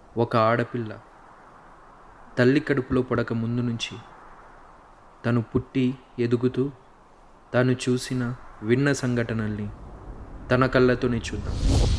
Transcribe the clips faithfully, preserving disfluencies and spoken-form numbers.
ఒక ఆడపిల్ల తల్లి కడుపులో పడక ముందు నుంచి తను పుట్టి ఎదుగుతూ తాను చూసిన విన్న సంఘటనల్ని తన కళ్ళతోనే చూద్దాం.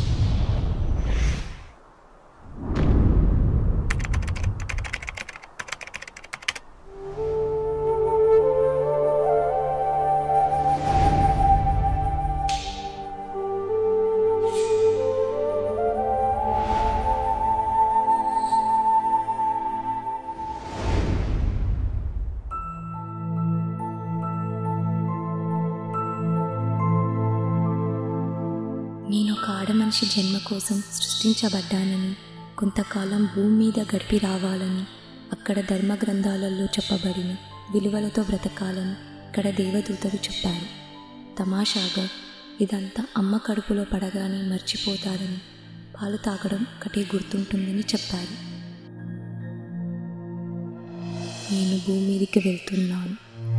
నేను ఒక ఆడమనిషి జన్మ కోసం సృష్టించబడ్డానని, కొంతకాలం భూమి మీద గడిపి రావాలని, అక్కడ ధర్మ గ్రంథాలలో చెప్పబడిన విలువలతో బ్రతకాలని ఇక్కడ దేవదూతలు చెప్పారు. తమాషాగా ఇదంతా అమ్మ కడుపులో పడగానే మర్చిపోతారని, పాలు తాగడం ఒకటే గుర్తుంటుందని చెప్పారు. నేను భూమి మీదకి వెళ్తున్నాను.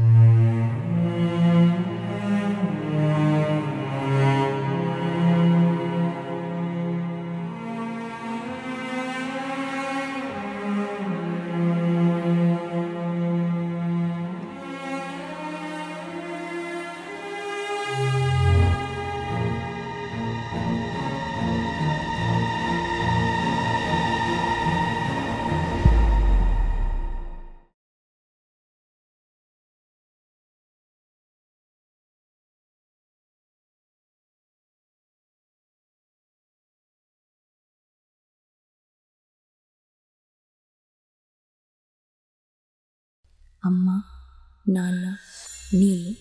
అమ్మ, నాన్న, నేను.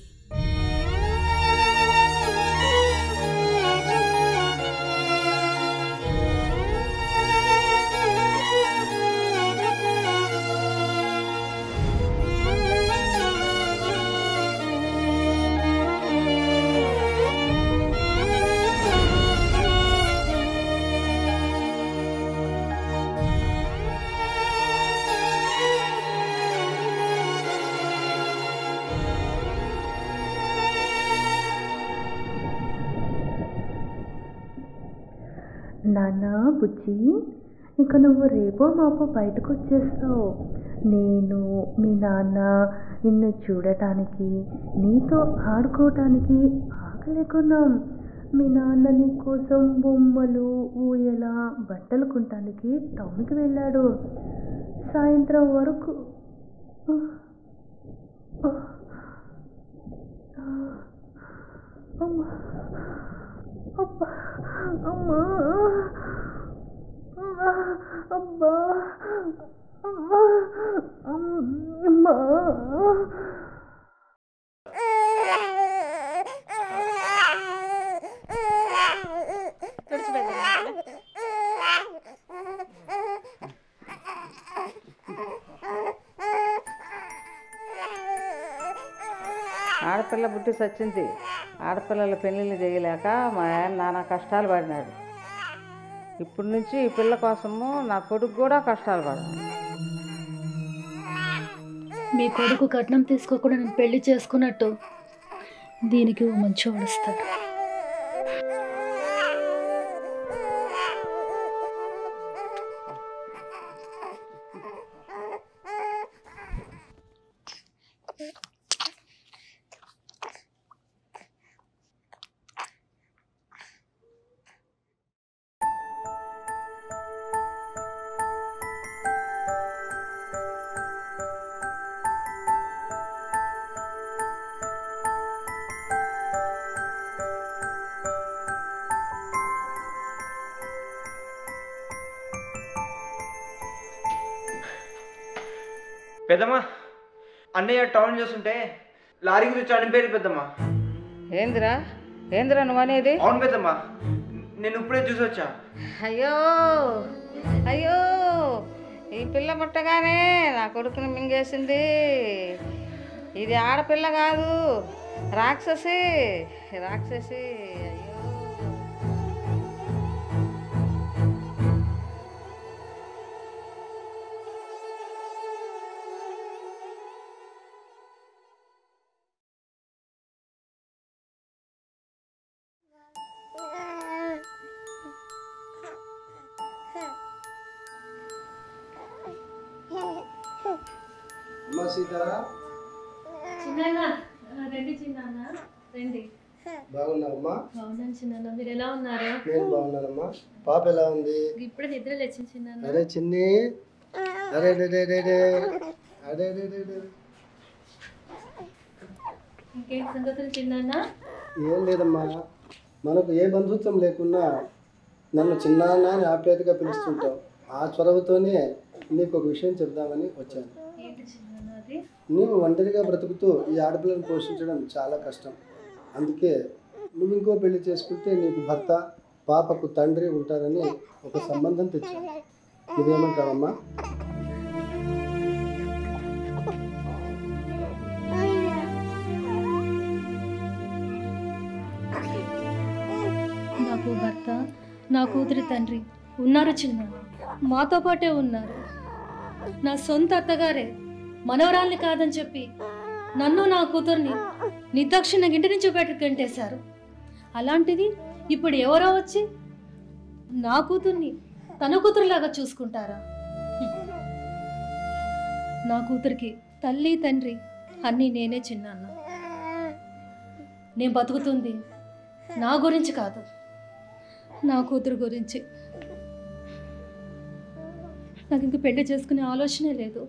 నాన్న, బుజ్జి, ఇక నువ్వు రేపో మాపో బయటకు వచ్చేస్తావు. నేను, మీ నాన్న నిన్ను చూడటానికి, నీతో ఆడుకోవటానికి ఆగలేకున్నాం. మీ నాన్న నీ కోసం బొమ్మలు, ఊయల, బట్టలు కొనటానికి టౌన్కి వెళ్ళాడు. సాయంత్రం వరకు అమ్మా అబ్బా అమ్మా అబ్బా అమ్మా అమ్మా ఆడపిల్ల బుట్టి సచ్చింది. ఆడపిల్లల పెళ్ళిళ్ళు చేయలేక మా ఆయన నానా కష్టాలు పడినాడు. ఇప్పటి నుంచి ఈ పిల్ల కోసము నా కొడుకు కూడా కష్టాలు పడాలి. మీ కొడుకు కట్నం తీసుకోకుండా నేను పెళ్లి చేసుకున్నట్టు దీనికి ఓ మంచి వడుస్తాడు. పెద్దమ్మా, అన్నయ్య టౌన్ చేస్తుంటే లారీ గురించి చనిపోయింది పెద్దమ్మా. ఏందిరా ఏందిరా నువ్వు అనేది? అవును పెద్దమ్మా, నేను ఇప్పుడే చూసి వచ్చా. అయ్యో అయ్యో, ఈ పిల్ల పుట్టగానే నా కొడుకుని మింగేసింది. ఇది ఆడపిల్ల కాదు, రాక్షసి రాక్షసి. అయ్యో సీతా చిన్న రండి చిన్న రండి. బాగున్నారమ్మా? బాగున్నాను చిన్న, మీరు ఎలా ఉన్నారు? నేను బాగున్నానమ్మా. పాప ఎలా ఉంది? ఇప్పుడే నిద్ర లేచింది చిన్న. అరే చిన్ని, అరే రే రే రే రే అరే రే రే రే. ఇంకేం సంగతులు చిన్న? ఏం లేదమ్మా, మనకు ఏ బంధుత్వం లేకున్నా నన్ను చిన్న అని ఆప్యాయతగా పిలుస్తుంటావు. ఆ చొరవతోనే నీకు ఒక విషయం చెప్దామని వచ్చాను. ఏంటి చిన్న అది? నీవు ఒంటరిగా బ్రతుకుతూ ఈ ఆడపిల్లను పోషించడం చాలా కష్టం. అందుకే నువ్వు ఇంకో పెళ్లి చేసుకుంటే నీకు భర్త, పాపకు తండ్రి ఉంటారని ఒక సంబంధం తెచ్చాను. నువ్వేమంటావమ్మా? నాకు భర్త, నా కూతురి తండ్రి ఉన్నారు చిన్న, మాతో పాటే ఉన్నారు. నా సొంత అత్తగారే మనవరాల్ని కాదని చెప్పి నన్ను నా కూతుర్ని నిర్దాక్షిణ ఇంటి నుంచి బయటకు గంటేశారు. అలాంటిది ఇప్పుడు ఎవరో వచ్చి నా కూతుర్ని తన కూతురులాగా చూసుకుంటారా? నా కూతురికి తల్లి తండ్రి అన్నీ నేనే చిన్నాన్న. నేను బతుకుతుంది నా గురించి కాదు, నా కూతురు గురించి. నాకు ఇంక పెళ్లి చేసుకునే ఆలోచనే లేదు.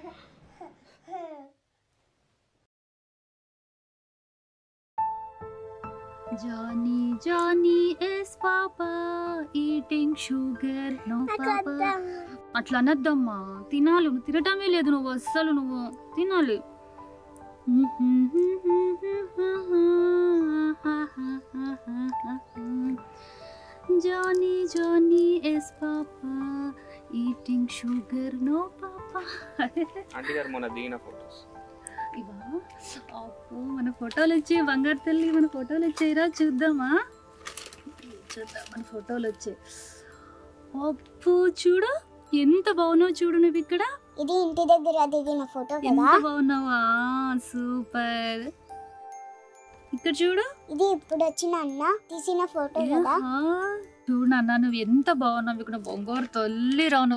Johnny Johnny yes papa eating sugar no papa. అట్లా అనద్దమ్మా, తినాలి. నువ్వు తినటమే లేదు, నువ్వు అస్సలు నువ్వు తినాలి. Johnny Johnny yes papa eating sugar no papa. Aunty గారు మొన్న దిగిన ఫోటోస్ ఇవా? అప్పు మన ఫోటోలు వచ్చాయి, బంగారు తల్లి మన ఫోటోలు వచ్చాయిరా, చూద్దామా? చూద్దాం, మన ఫోటోలు వచ్చాయి. అప్పు చూడు ఎంత బాగున్నావు, చూడు నువ్వు ఇక్కడ. ఇది ఇంటి దగ్గర దిగిన ఫోటో కదా. ఎంత బాగున్నావా, సూపర్. ఇక్కడ చూడు, ఇది ఇప్పుడు వచ్చిన అన్న తీసిన ఫోటో కదా. చూడు నాన్న, నువ్వు ఎంత బాగున్నావు, ఇక్కడ బొంగారు తల్లి రాను.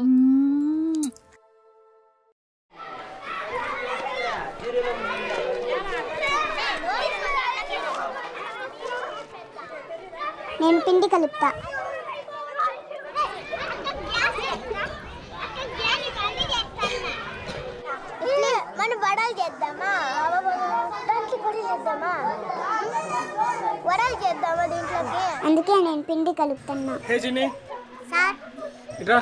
నేను పిండి కలుపుతా. మనం వడలు చేద్దామా? దాంట్లో పొడి చేద్దామా? వడలు చేద్దామా దీంట్లోకి? అందుకే నేను పిండి కలుపుతున్నా. హే జిన్ని సార్ ఇట్రా.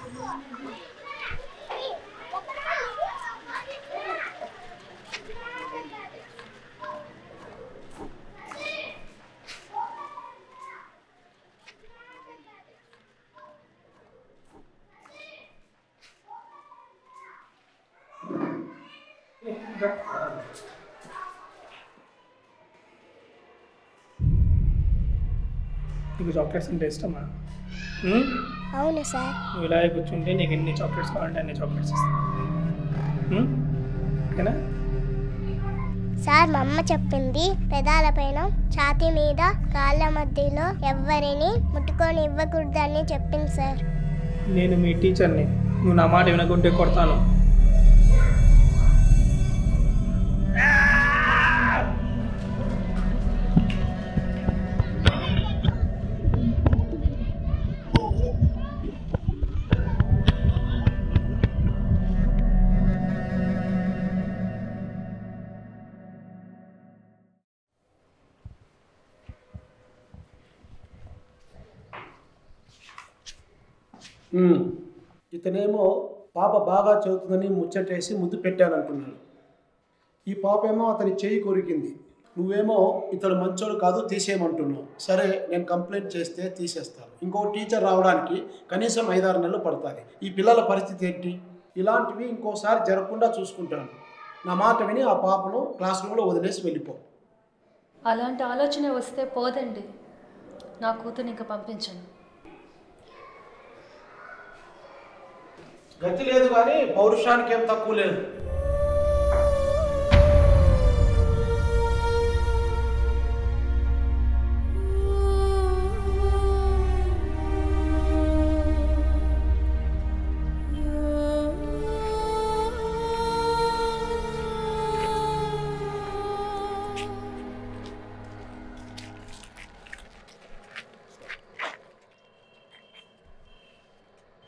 నీకు చాక్లెట్స్ అంటే ఇష్టమా? అవును సార్. నువ్వు ఇలాగే కూర్చుంటే నీకు ఎన్ని చాక్లెట్స్ కావాలంటే అన్ని చాక్లెట్స్ ఇస్తాను. ఓకేనా? సార్ మా అమ్మ చెప్పింది, పెదాల పైన, ఛాతీ మీద, కాళ్ళ మధ్యలో ఎవరిని ముట్టుకొని ఇవ్వకూడదని చెప్పింది సార్. నేను మీ టీచర్ని, నువ్వు నా మాట వినకుంటే కొడతాను. ఇతనేమో పాప బాగా చదువుతుందని ముచ్చటేసి ముద్దు పెట్టాను అనుకున్నాను. ఈ పాప ఏమో అతని చేయి కొరికింది. నువ్వేమో ఇతడు మంచోడు కాదు తీసేయమంటున్నావు. సరే, నేను కంప్లైంట్ చేస్తే తీసేస్తాను. ఇంకో టీచర్ రావడానికి కనీసం ఐదారు నెలలు పడుతుంది. ఈ పిల్లల పరిస్థితి ఏంటి? ఇలాంటివి ఇంకోసారి జరగకుండా చూసుకుంటాను. నా మాట విని ఆ పాపను క్లాస్ రూమ్లో వదిలేసి వెళ్ళిపో. అలాంటి ఆలోచన వస్తే పోదండి, నా కూతురు ఇంకా పంపించను. గతి లేదు కానీ పౌరుషానికి ఏం తక్కువ లేదు.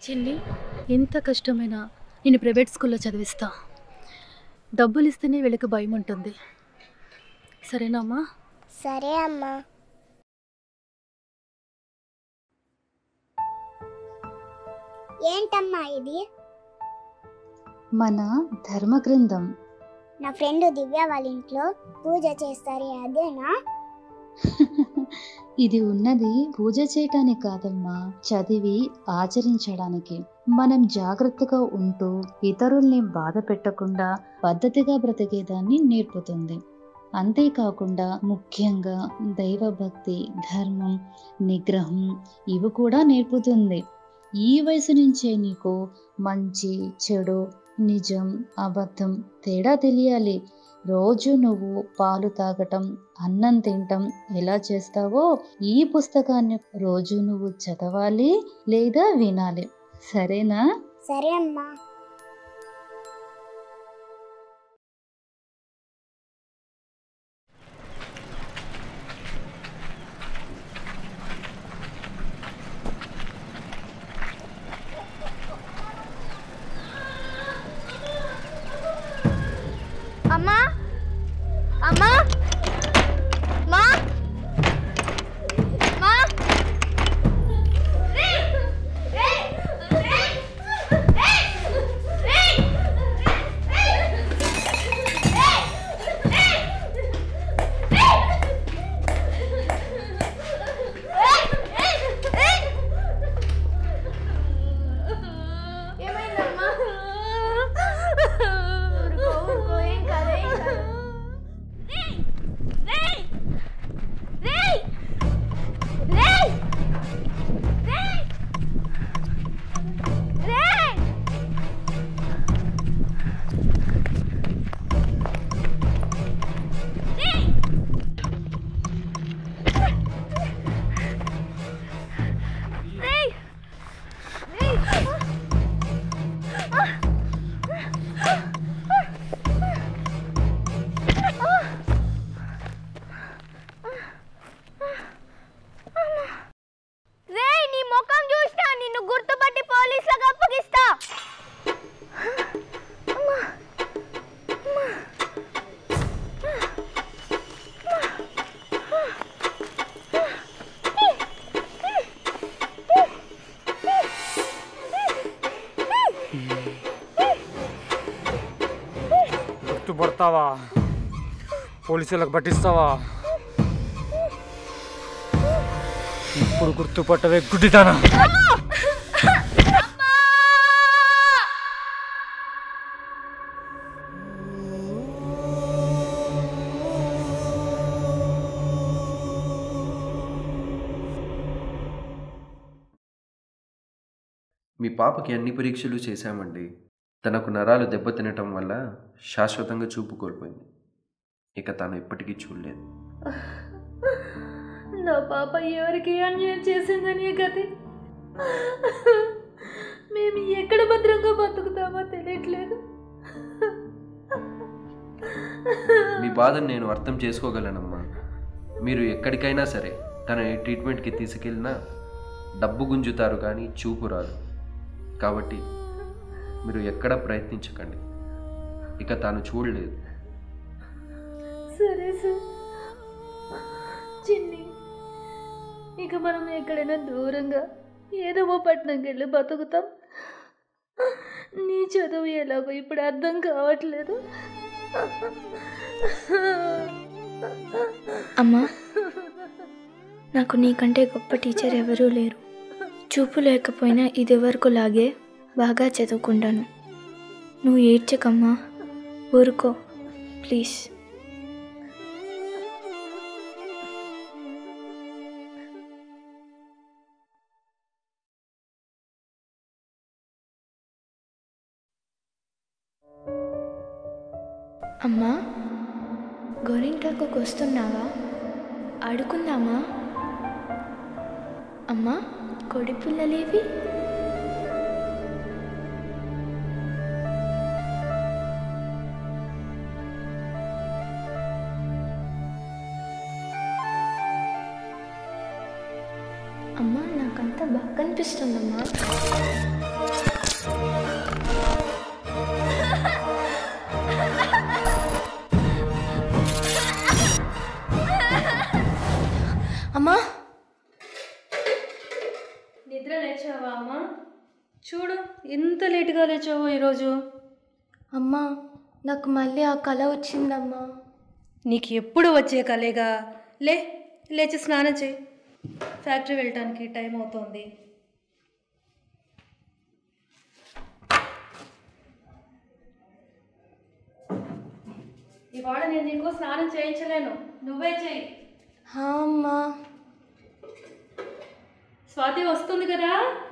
చెల్లి, ఎంత కష్టమైనా నేను ప్రైవేట్ స్కూల్లో చదివిస్తా. డబ్బులు ఇస్తేనే వీళ్ళకి భయం ఉంటుంది. సరేనమ్మా? సరే అమ్మా. ఏంటమ్మా ఇది? మన ధర్మ గ్రంథం. నా ఫ్రెండ్ దివ్య వాళ్ళ ఇంట్లో పూజ చేస్తారు, అదేనా? ఇది ఉన్నది పూజ చేయటానికి కాదమ్మా, చదివి ఆచరించడానికి. మనం జాగ్రత్తగా ఉంటూ ఇతరుల్ని బాధ పెట్టకుండా పద్ధతిగా బ్రతికేదాన్ని నేర్పుతుంది. అంతేకాకుండా ముఖ్యంగా దైవభక్తి, ధర్మం, నిగ్రహం ఇవి కూడా నేర్పుతుంది. ఈ వయసు నుంచే నీకు మంచి చెడు, నిజం అబద్ధం తేడా తెలియాలి. రోజు నువ్వు పాలు తాగటం, అన్నం తినటం ఎలా చేస్తావో ఈ పుస్తకాన్ని రోజు నువ్వు చదవాలి లేదా వినాలి. సరేనా? సరే అమ్మా. అమ్మా అమ్మా మా మా ఏమైందమ్మా? ఊరుకో ఊరుకో, ఏం కాదు ఏం కాదు. రేయ్, నీ ముఖం చూసినా నిన్ను గుర్తుపట్టి పోలీసులకు అప్పగిస్తా. గుర్తుపడతావా? పోలీసులకు పట్టిస్తావా? ఇప్పుడు గుర్తుపట్టవే గుడ్డిదానా? మీ పాపకి అన్ని పరీక్షలు చేశామండి. తనకు నరాలు దెబ్బతినటం వల్ల శాశ్వతంగా చూపు కోల్పోయింది. ఇక తను ఎప్పటికీ చూడలేదు. నా పాప ఎవరికి అన్యాయం చేసిందని గతి. మేము ఎక్కడ భద్రంగా బతుకుతామో తెలియట్లేదు. మీ బాధను నేను అర్థం చేసుకోగలనమ్మా. మీరు ఎక్కడికైనా సరే తన ట్రీట్మెంట్కి తీసుకెళ్ళినా డబ్బు గుంజుతారు కానీ చూపు రాదు. కాబట్టి మీరు ఎక్కడ ప్రయత్నించకండి. ఇక తాను చూడలేదు. సరే సార్. చిన్ని, ఇక మనం ఎక్కడైనా దూరంగా ఏదో ఓ పట్టణంకి వెళ్ళి బతుకుతాం. నీ చదువు ఎలాగో ఇప్పుడు అర్థం కావట్లేదు. అమ్మా, నాకు నీకంటే గొప్ప టీచర్ ఎవరూ లేరు. చూపు లేకపోయినా ఇది వరకు లాగే బాగా చదువుకుంటాను. నువ్వు ఏడ్చకమ్మా, ఊరుకో ప్లీజ్. అమ్మా, గోరింటాకు వస్తున్నావా? ఆడుకుందామా? అమ్మా, కోడి పిల్లలేవి? అమ్మా, నాకంతా బాగా కనిపిస్తుందమ్మా. అమ్మా నిద్ర లేచావా అమ్మా? చూడు ఎంత లేటుగా లేచావో ఈరోజు. అమ్మా నాకు మళ్ళీ ఆ కళ వచ్చిందమ్మా. నీకు ఎప్పుడు వచ్చే కలేగా. లే లేచి స్నానం చేయి, ఫ్యాక్టరీ వెళ్ళటానికి టైం అవుతోంది. ఇవాళ నేను నీకు స్నానం చేయించలేను, నువ్వే చేయి. అమ్మా స్వాతి వస్తుంది కదా,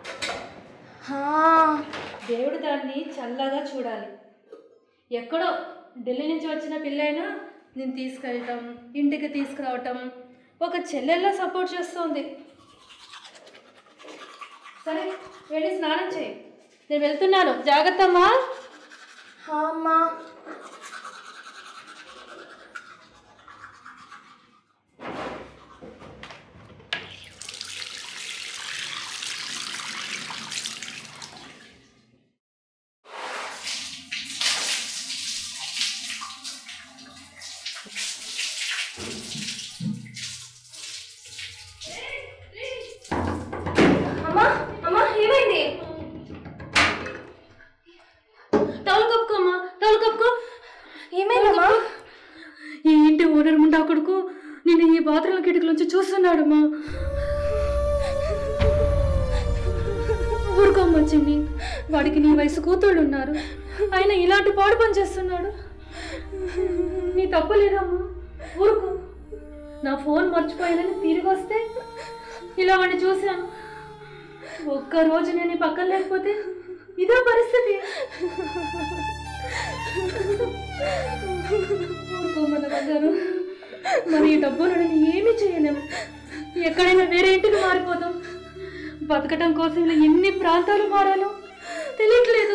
దేవుడు దాన్ని చల్లగా చూడాలి. ఎక్కడో ఢిల్లీ నుంచి వచ్చిన పిల్లైనా నేను తీసుకెళ్ళటం, ఇంటికి తీసుకురావటం ఒక చెల్లెల్లా సపోర్ట్ చేస్తుంది. సరే వెళ్ళి స్నానం చేయి, నేను వెళ్తున్నాను, జాగ్రత్త అమ్మా. అమ్మా అమ్మా అమ్మా ఏమైంది? టవల్ కప్పుకో అమ్మా, టవల్ కప్పుకో. ఏమైందమ్మా? ఈ ఇంటి ఓనర్ ముండా కొడుకు నేను ఈ బాత్రూమ్ కిటికీలోంచి చూస్తున్నాడమ్మా. ఊరుకోమ్మా చిన్ని, వాడికి నీ వయసు కూతుళ్ళు ఉన్నారు, ఆయన ఇలాంటి పాడు పని చేస్తున్నాడు. నీ తప్పలేదమ్మా, ఊరుకో. నా ఫోన్ మర్చిపోయానని తిరిగి వస్తే ఇలా వాడిని చూశాను. ఒక్కరోజు నేను పక్కన లేకపోతే ఇదే పరిస్థితి. ఊరుకోమన్న బంగారు, మరి ఈ డబ్బులు నేను ఏమీ చేయలేము. ఎక్కడైనా వేరే ఇంటికి మారిపోతాం. బతకటం కోసం ఇలా ఎన్ని ప్రాంతాలు మారాలో తెలియట్లేదు.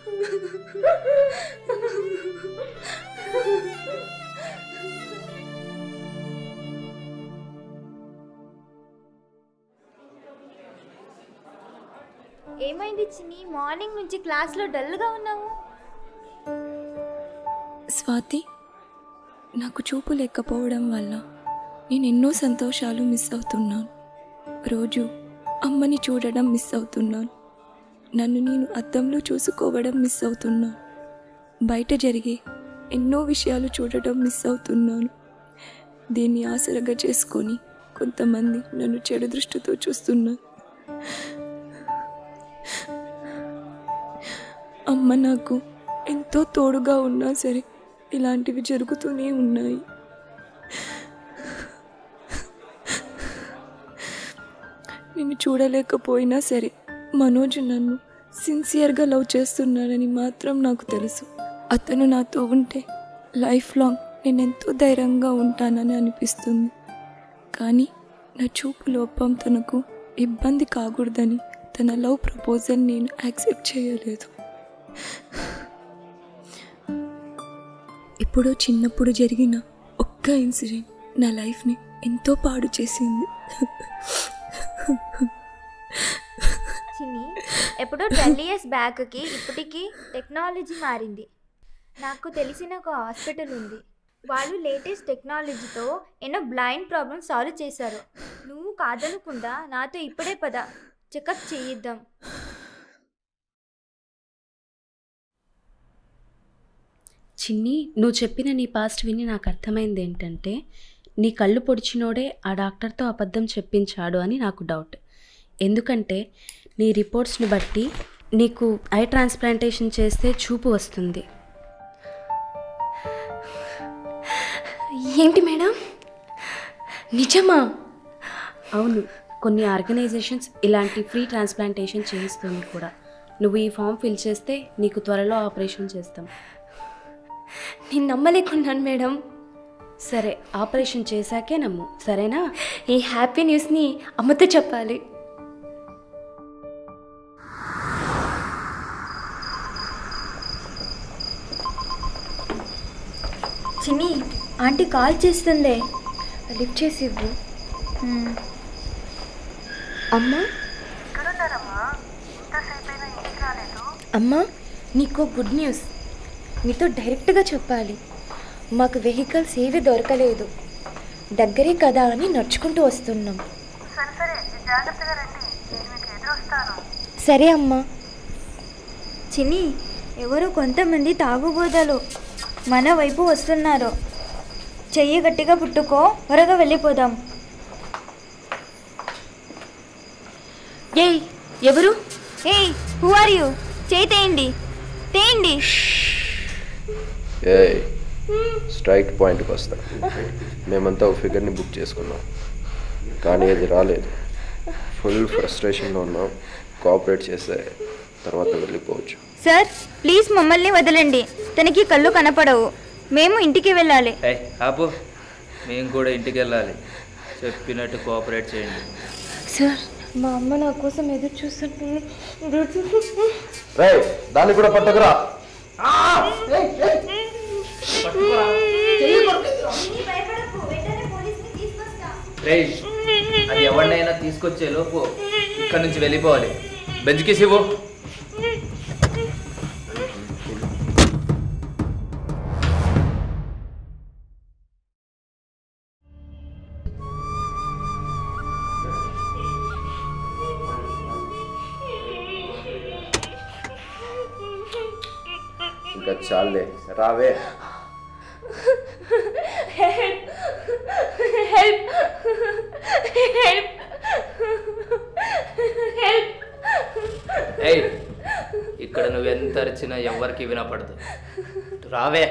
ఏమైంది చిన్ని, మార్నింగ్ నుంచి క్లాస్లో డల్గా ఉన్నావు? స్వాతి, నాకు చూపు లేకపోవడం వల్ల నేను ఎన్నో సంతోషాలు మిస్ అవుతున్నాను. రోజు అమ్మని చూడడం మిస్ అవుతున్నాను. నన్ను నేను అద్దంలో చూసుకోవడం మిస్ అవుతున్నాను. బయట జరిగే ఎన్నో విషయాలు చూడటం మిస్ అవుతున్నాను. దీన్ని ఆసరగా చేసుకొని కొంతమంది నన్ను చెడు దృష్టితో చూస్తున్నారు. అమ్మ నాకు ఎంతో తోడుగా ఉన్నా సరే ఇలాంటివి జరుగుతూనే ఉన్నాయి. నిన్ను చూడలేకపోయినా సరే మనోజ్ నన్ను సిన్సియర్గా లవ్ చేస్తున్నాడని మాత్రం నాకు తెలుసు. అతను నాతో ఉంటే లైఫ్ లాంగ్ నేను ఎంతో ధైర్యంగా ఉంటానని అనిపిస్తుంది. కానీ నా చూపు లోపం తనకు ఇబ్బంది కాకూడదని తన లవ్ ప్రపోజల్ నేను యాక్సెప్ట్ చేయలేదు. ఇప్పుడు చిన్నప్పుడు జరిగిన ఒక్క ఇన్సిడెంట్ నా లైఫ్ని ఎంతో పాడు చేసింది. చిన్ని, ఎప్పుడో ట్వెల్వ్ ఇయర్స్ బ్యాక్కి ఇప్పటికీ టెక్నాలజీ మారింది. నాకు తెలిసిన ఒక హాస్పిటల్ ఉంది, వాళ్ళు లేటెస్ట్ టెక్నాలజీతో ఎన్నో బ్లైండ్ ప్రాబ్లమ్స్ సాల్వ్ చేశారు. నువ్వు కాదనకుండా నాతో ఇప్పుడే పద, చెకప్ చేయిద్దాం. చిన్ని, నువ్వు చెప్పిన నీ పాస్ట్ విని నాకు అర్థమైంది ఏంటంటే నీ కళ్ళు పొడిచినోడే ఆ డాక్టర్తో అబద్ధం చెప్పించాడు అని నాకు డౌట్. ఎందుకంటే నీ రిపోర్ట్స్ని బట్టి నీకు ఐ ట్రాన్స్ప్లాంటేషన్ చేస్తే చూపు వస్తుంది. ఏంటి మేడం, నిజమా? అవును, కొన్ని ఆర్గనైజేషన్స్ ఇలాంటి ఫ్రీ ట్రాన్స్ప్లాంటేషన్ చేయిస్తుంది కూడా. నువ్వు ఈ ఫామ్ ఫిల్ చేస్తే నీకు త్వరలో ఆపరేషన్ చేస్తాం. నేను నమ్మలేకున్నాను మేడం. సరే, ఆపరేషన్ చేశాకే నమ్ము, సరేనా? ఈ హ్యాపీ న్యూస్ని అమ్మతో చెప్పాలి. చిన్ని, ఆంటీ కాల్ చేస్తుందే, లిఫ్ట్ చేసి ఇవ్వు. అమ్మా, అమ్మా నీకు గుడ్ న్యూస్. మీతో డైరెక్ట్గా చెప్పాలి. మాకు వెహికల్స్ ఏవి దొరకలేదు. దగ్గరే కదా అని నడుచుకుంటూ వస్తున్నాం. సరే సరే జాగ్రత్తగా రండి, నేను మీకు ఎదురొస్తాను. సరే అమ్మా. చిన్ని, ఎవరో కొంతమంది తాగుబోదలు మన వైపు వస్తున్నారు. చెయ్యి గట్టిగా పుట్టుకో, త్వరగా వెళ్ళిపోదాం. ఏయ్, ఎవరు? ఏయ్, హూ ఆర్ యూ? చేయి తేయండి, తేయండి. ఏ స్ట్రైట్ పాయింట్కి వస్తాం. మేమంతా ఒక ఫిగర్ని బుక్ చేసుకున్నాం, కానీ అది రాలేదు. ఫుల్ ఫ్రస్ట్రేషన్లో ఉన్నాం. కోఆపరేట్ చేస్తే తర్వాత వెళ్ళిపోవచ్చు. సార్, ప్లీజ్ మమ్మల్ని వదలండి. తనకి కళ్ళు కనపడవు. మేము ఇంటికి వెళ్ళాలి. ఆపు, మేము కూడా ఇంటికి వెళ్ళాలి. చెప్పినట్టు కోఆపరేట్ చేయండి. సార్, మా అమ్మ నా కోసం ఎదురు చూస్తుంటుంది. దాన్ని కూడా పట్టకురా. అది ఎవరినైనా తీసుకొచ్చే లోపు ఇక్కడ నుంచి వెళ్ళిపోవాలి. బెంచ్కి శివు. ఇంకా చాలే, రావే. ఏయ్, ఇక్కడ నువ్వు ఎంత అరిచినా ఎవరికి వినపడదు. రావే.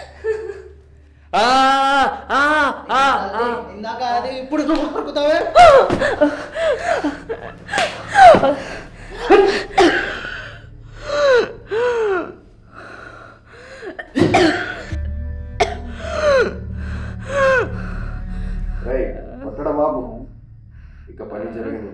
ఇప్పుడు కొరుకుతావే. కొట్టడం బాబు, ఇక పని జరిగింది.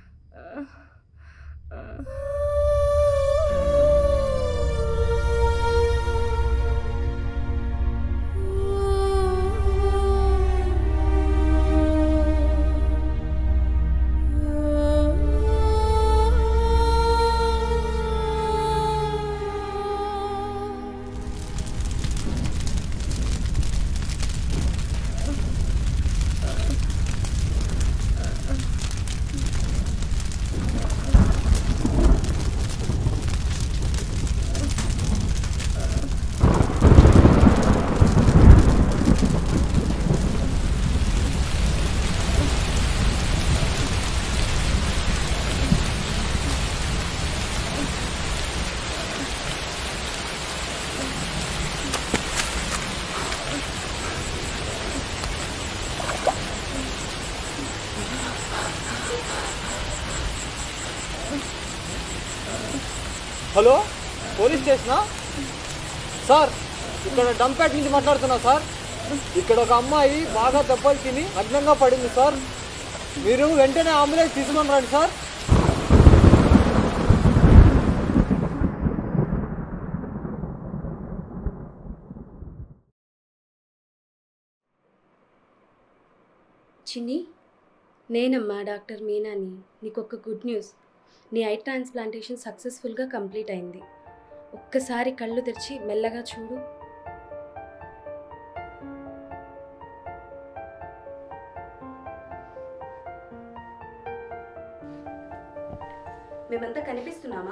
హలో, పోలీస్ స్టేషనా సార్? ఇక్కడ డంప్యాట్ నుంచి మాట్లాడుతున్నా సార్. ఇక్కడ ఒక అమ్మాయి బాగా దెబ్బలు తిని నగ్నంగా పడింది సార్. మీరు వెంటనే అంబులెన్స్ తీసుకొని రండి సార్. చిన్ని, నేనమ్మా డాక్టర్ మీనాని. నీకు ఒక గుడ్ న్యూస్. నీ ఐ ట్రాన్స్ప్లాంటేషన్ సక్సెస్ఫుల్గా కంప్లీట్ అయింది. ఒక్కసారి కళ్ళు తెరిచి మెల్లగా చూడు. మేమంతా కనిపిస్తున్నామా?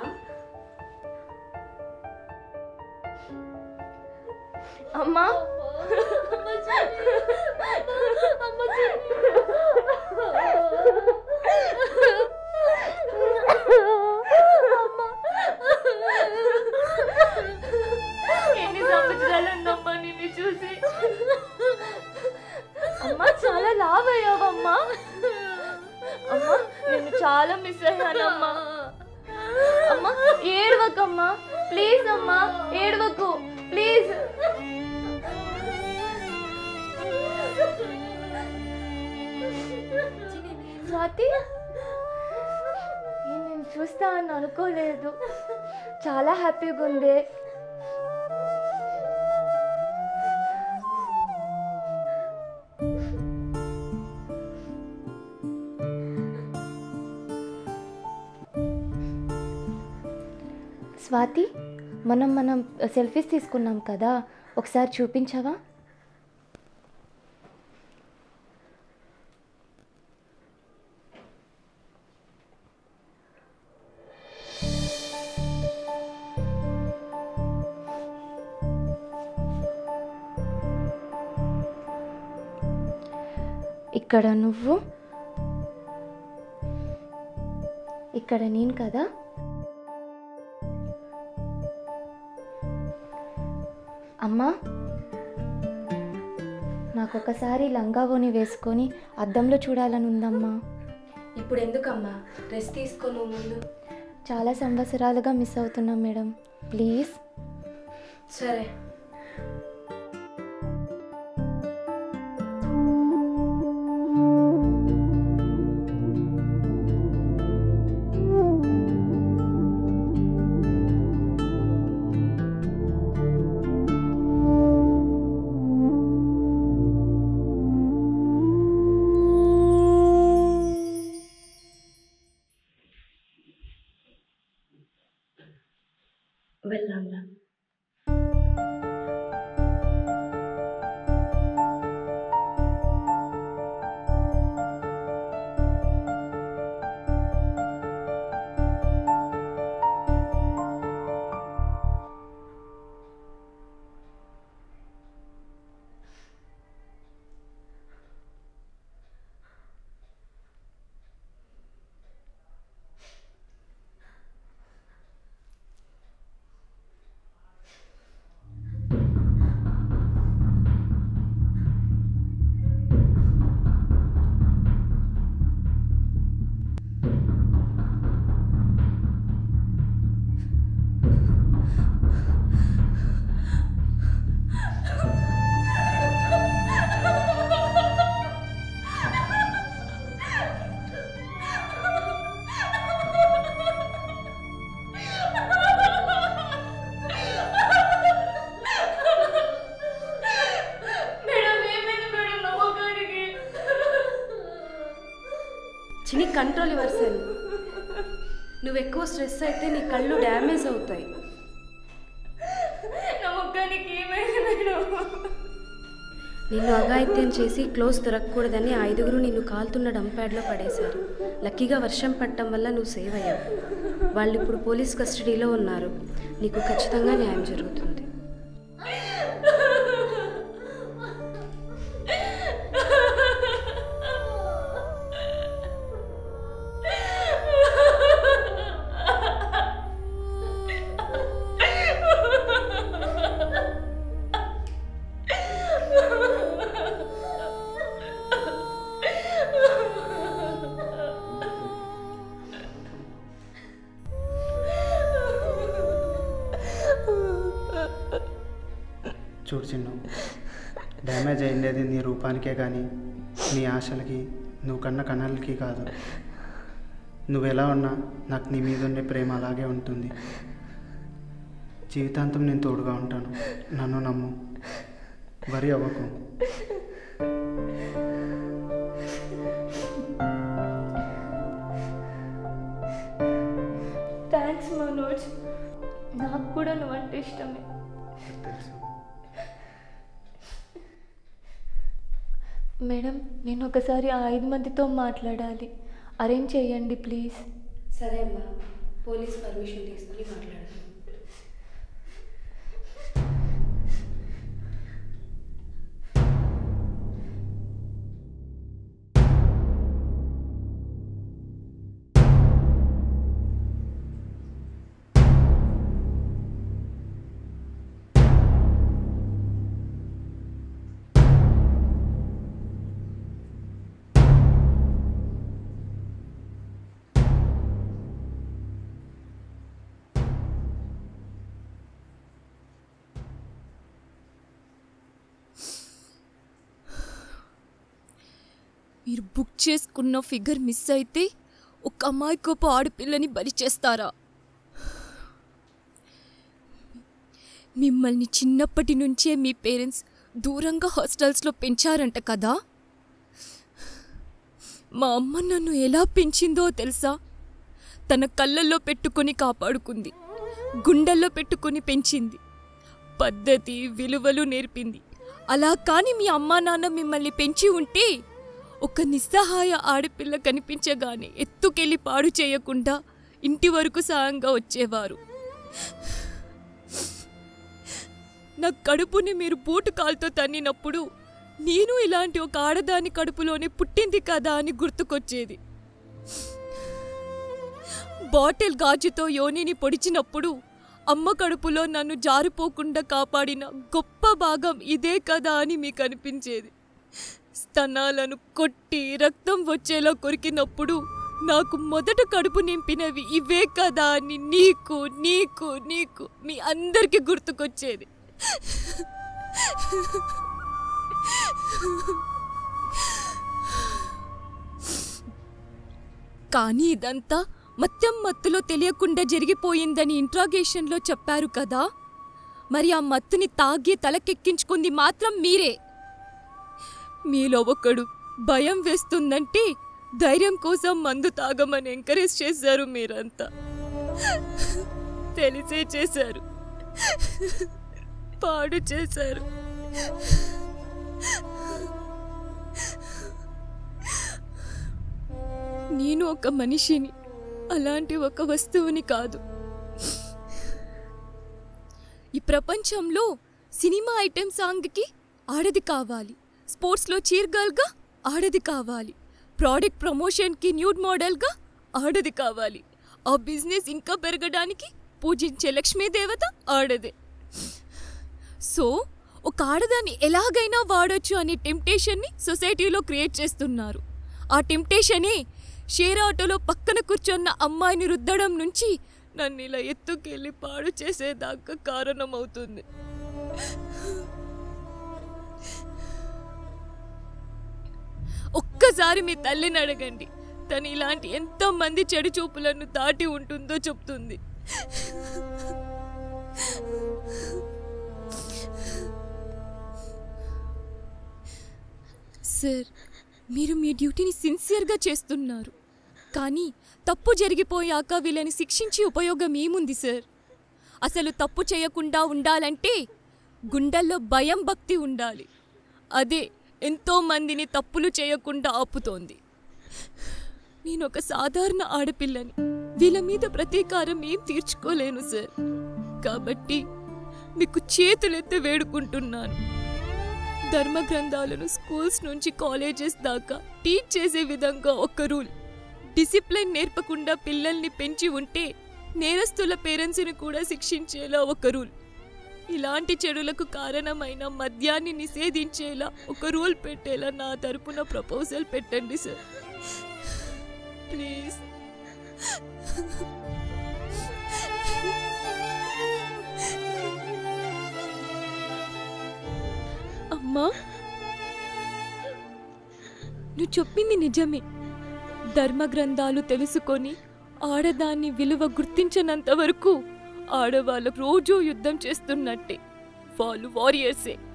అమ్మా, ఎన్ని సంవత్సరాలు ఉందమ్మా నిన్ను చూసి. అమ్మా, చాలా లావ్ అయ్యావమ్మా. అమ్మా, నిన్ను చాలా మిస్ అయ్యానమ్మా. అమ్మా, ఏడవకమ్మా ప్లీజ్. అమ్మా, ఏడవకు ప్లీజ్. స్వాతి, నేను చూస్తా అని అనుకోలేదు. చాలా హ్యాపీగా ఉంది. స్వాతి, మనం మనం సెల్ఫీస్ తీసుకున్నాం కదా, ఒకసారి చూపించవా? ఇక్కడ నువ్వు, ఇక్కడ నేను కదా. అమ్మా, నాకు ఒకసారి లంగావోని వేసుకొని అద్దంలో చూడాలని ఉందమ్మా. ఇప్పుడు ఎందుకమ్మా, రెస్ట్ తీసుకో నువ్వు ముందు. చాలా సంవత్సరాలుగా మిస్ అవుతున్నాం మేడం, ప్లీజ్. సరే. వెళ్దాంరా. చిన్ని, కంట్రోల్ యువర్ సెల్ఫ్. నువ్వు ఎక్కువ స్ట్రెస్ అయితే నీ కళ్ళు డ్యామేజ్ అవుతాయి. నిన్ను అఘాయిత్యం చేసి క్లోజ్ దొరకకూడదని ఐదుగురు నిన్ను కాలుతున్న డంప్యాడ్లో పడేశారు. లక్కీగా వర్షం పడటం వల్ల నువ్వు సేవ్ అయ్యావు. వాళ్ళు ఇప్పుడు పోలీస్ కస్టడీలో ఉన్నారు. నీకు ఖచ్చితంగా న్యాయం జరుగుతుంది. చూడు చిన్ను, డ్యామేజ్ అయింది నీ రూపానికే కానీ నీ ఆశలకి, నువ్వు కన్న కన్నలకి కాదు. నువ్వు ఎలా ఉన్నా నాకు నీ మీద ఉండే ప్రేమ అలాగే ఉంటుంది. జీవితాంతం నేను తోడుగా ఉంటాను, నన్ను నమ్ము, వరి అవ్వకు. థ్యాంక్స్ మనోజ్, నాకు కూడా నువ్వంటే ఇష్టమే. మేడం, నేను ఒకసారి ఆ ఐదు మందితో మాట్లాడాలి, అరేంజ్ చేయండి ప్లీజ్. సరే అమ్మా, పోలీస్ పర్మిషన్ తీసుకుని మాట్లాడాలి. మీరు బుక్ చేసుకున్న ఫిగర్ మిస్ అయితే ఒక అమాయకపు ఆడపిల్లని బలి చేస్తారా? మిమ్మల్ని చిన్నప్పటి నుంచే మీ పేరెంట్స్ దూరంగా హాస్టల్స్లో పెంచారంట కదా. మా అమ్మ నన్ను ఎలా పెంచిందో తెలుసా? తన కళ్ళల్లో పెట్టుకొని కాపాడుకుంది, గుండెల్లో పెట్టుకొని పెంచింది, పద్ధతి విలువలు నేర్పింది. అలా కానీ మీ అమ్మా నాన్న మిమ్మల్ని పెంచి ఉంటే ఒక నిస్సహాయ ఆడపిల్ల కనిపించగానే ఎత్తుకెళ్ళి పాడు చేయకుండా ఇంటి వరకు సాయంగా వచ్చేవారు. నా కడుపుని మీరు బూటు కాలుతో తన్నినప్పుడు నేను ఇలాంటి ఒక ఆడదాని కడుపులోనే పుట్టింది కదా అని గుర్తుకొచ్చేది. బాటిల్ గాజుతో యోనిని పొడిచినప్పుడు అమ్మ కడుపులో నన్ను జారిపోకుండా కాపాడిన గొప్ప భాగం ఇదే కదా అని మీకు అనిపించేది. స్తనాలను కొట్టి రక్తం వచ్చేలా కొరికినప్పుడు నాకు మొదట కడుపు నింపినవి ఇవే కదా అని నీకు నీకు నీకు మీ అందరికీ గుర్తుకొచ్చేది. కానీ ఇదంతా మత్యం మత్తులో తెలియకుండా జరిగిపోయిందని ఇంట్రాగేషన్లో చెప్పారు కదా. మరి ఆ మత్తుని తాగి తలకెక్కించుకుంది మాత్రం మీరే. మీలో ఒకడు భయం వేస్తుందంటే ధైర్యం కోసం మందు తాగమని ఎంకరేజ్ చేశారు. మీరంతా తెలిసే చేశారు, పాడు చేశారు. నేను ఒక మనిషిని, అలాంటి ఒక వస్తువుని కాదు. ఈ ప్రపంచంలో సినిమా ఐటెం సాంగ్కి ఆడది కావాలి, స్పోర్ట్స్లో చీర్ గర్ల్గా ఆడది కావాలి, ప్రోడక్ట్ ప్రమోషన్కి న్యూడ్ మోడల్గా ఆడది కావాలి, ఆ బిజినెస్ ఇంకా పెరగడానికి పూజించే లక్ష్మీదేవత ఆడదే. సో ఒక ఆడదాన్ని ఎలాగైనా వాడొచ్చు అనే టెంప్టేషన్ని సొసైటీలో క్రియేట్ చేస్తున్నారు. ఆ టెంప్టేషనే షేర్ ఆటోలో పక్కన కూర్చున్న అమ్మాయిని రుద్దడం నుంచి నన్ను ఇలా ఎత్తుకెళ్ళి పాడు చేసేదాకా కారణమవుతుంది. ఒక్కసారి మీ తల్లిని అడగండి, తను ఇలాంటి ఎంతో మంది చెడు చూపులను దాటి ఉంటుందో చెప్తుంది. సార్, మీరు మీ డ్యూటీని సిన్సియర్గా చేస్తున్నారు, కానీ తప్పు జరిగిపోయాక వీళ్ళని శిక్షించి ఉపయోగం ఏముంది సార్? అసలు తప్పు చేయకుండా ఉండాలంటే గుండెల్లో భయం భక్తి ఉండాలి. అదే ఎంతో మందిని తప్పులు చేయకుండా ఆపుతోంది. నేను ఒక సాధారణ ఆడపిల్లని, వీళ్ళ మీద ప్రతీకారం ఏం తీర్చుకోలేను సార్. కాబట్టి మీకు చేతులెత్తి వేడుకుంటున్నాను, ధర్మ గ్రంథాలను స్కూల్స్ నుంచి కాలేజెస్ దాకా టీచ్ చేసే విధంగా ఒక రూల్. డిసిప్లిన్ నేర్పకుండా పిల్లల్ని పెంచి ఉంటే నేరస్తుల పేరెంట్స్ని కూడా శిక్షించేలా ఒక రూల్. ఇలాంటి చెడులకు కారణమైన మద్యాన్ని నిషేధించేలా ఒక రూల్ పెట్టేలా నా తరపున ప్రపోజల్ పెట్టండి సార్, ప్లీజ్. అమ్మా, నువ్వు చెప్పింది నిజమే. ధర్మ గ్రంథాలు తెలుసుకొని ఆడదాన్ని విలువ గుర్తించినంత వరకు ఆడవాళ్ళకు రోజూ యుద్ధం చేస్తున్నట్టే. వాళ్ళు వారియర్సే.